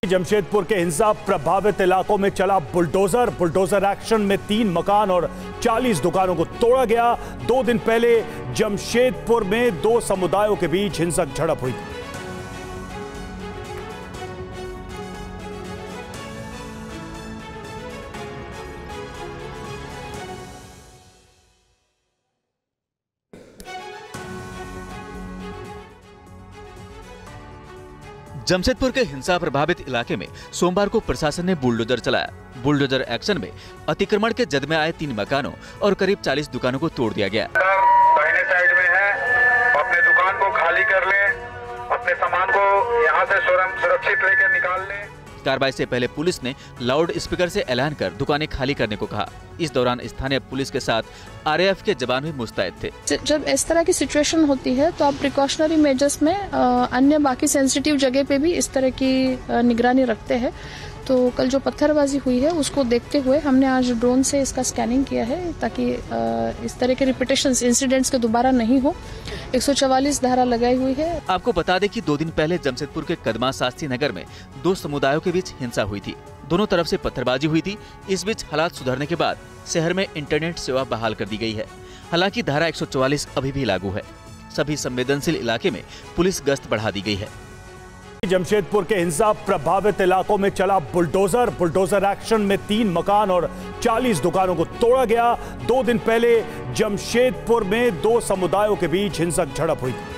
जमशेदपुर के हिंसा प्रभावित इलाकों में चला बुलडोजर एक्शन में 3 मकान और 40 दुकानों को तोड़ा गया। 2 दिन पहले जमशेदपुर में 2 समुदायों के बीच हिंसक झड़प हुई थी। जमशेदपुर के हिंसा प्रभावित इलाके में सोमवार को प्रशासन ने बुलडोजर चलाया। बुलडोजर एक्शन में अतिक्रमण के जद में आए 3 मकानों और करीब 40 दुकानों को तोड़ दिया गया। दाहिने साइड में है, अपने दुकान को खाली कर लें, अपने सामान को यहां से सुरक्षित लेकर निकाल लें। कार्रवाई से पहले पुलिस ने लाउड स्पीकर से ऐलान कर दुकानें खाली करने को कहा। इस दौरान स्थानीय पुलिस के साथ आरएएफ के जवान भी मुस्तैद थे। जब इस तरह की सिचुएशन होती है तो आप प्रिकॉशनरी मेजर्स में अन्य बाकी सेंसिटिव जगह पे भी इस तरह की निगरानी रखते हैं। तो कल जो पत्थरबाजी हुई है उसको देखते हुए हमने आज ड्रोन से इसका स्कैनिंग किया है ताकि इस तरह के रिपीटेशंस इंसिडेंट्स के दोबारा नहीं हो। 144 धारा लगाई हुई है। आपको बता दें कि 2 दिन पहले जमशेदपुर के कदमा शास्त्री नगर में 2 समुदायों के बीच हिंसा हुई थी। दोनों तरफ से पत्थरबाजी हुई थी। इस बीच हालात सुधरने के बाद शहर में इंटरनेट सेवा बहाल कर दी गई है। हालांकि धारा 144 अभी भी लागू है। सभी संवेदनशील इलाके में पुलिस गश्त बढ़ा दी गई है। जमशेदपुर के हिंसा प्रभावित इलाकों में चला बुलडोजर एक्शन में 3 मकान और 40 दुकानों को तोड़ा गया। 2 दिन पहले जमशेदपुर में 2 समुदायों के बीच हिंसक झड़प हुई थी।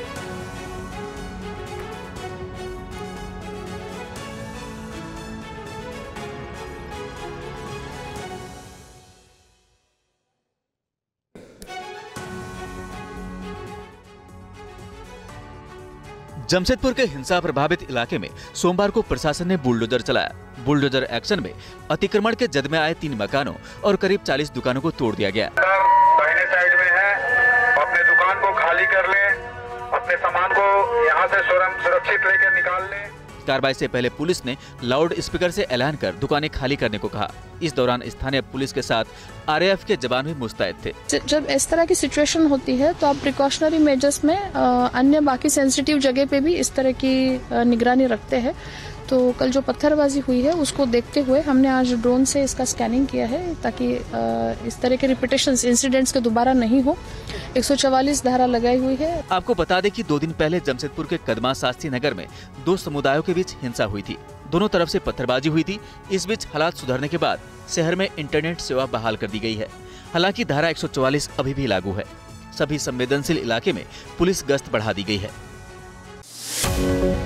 जमशेदपुर के हिंसा प्रभावित इलाके में सोमवार को प्रशासन ने बुलडोजर चलाया। बुलडोजर एक्शन में अतिक्रमण के जद में आए 3 मकानों और करीब 40 दुकानों को तोड़ दिया गया। दाहिने साइड में है, अपने दुकान को खाली कर लें, अपने सामान को यहां से सुरक्षित लेकर निकाल लें। कार्रवाई से पहले पुलिस ने लाउड स्पीकर से ऐलान कर दुकानें खाली करने को कहा। इस दौरान स्थानीय पुलिस के साथ आरएएफ के जवान भी मुस्तैद थे। जब इस तरह की सिचुएशन होती है तो आप प्रिकॉशनरी मेजर्स में अन्य बाकी सेंसिटिव जगह पे भी इस तरह की निगरानी रखते हैं। तो कल जो पत्थरबाजी हुई है उसको देखते हुए हमने आज ड्रोन से इसका स्कैनिंग किया है ताकि इस तरह के रिपीटेशंस इंसिडेंट्स के दोबारा नहीं हो। 144 धारा लगाई हुई है। आपको बता दें कि 2 दिन पहले जमशेदपुर के कदमा शास्त्री नगर में 2 समुदायों के बीच हिंसा हुई थी। दोनों तरफ से पत्थरबाजी हुई थी। इस बीच हालात सुधरने के बाद शहर में इंटरनेट सेवा बहाल कर दी गई है। हालांकि धारा 144 अभी भी लागू है। सभी संवेदनशील इलाके में पुलिस गश्त बढ़ा दी गई है।